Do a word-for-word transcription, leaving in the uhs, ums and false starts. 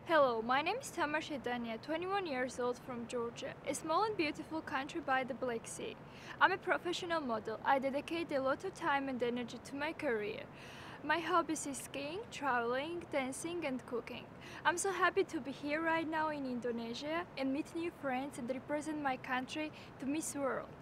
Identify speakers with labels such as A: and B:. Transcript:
A: Hello, my name is Tamar, Shedania, twenty-one years old from Georgia, a small and beautiful country by the Black Sea. I'm a professional model. I dedicate a lot of time and energy to my career. My hobbies is skiing, traveling, dancing and cooking. I'm so happy to be here right now in Indonesia and meet new friends and represent my country to Miss World.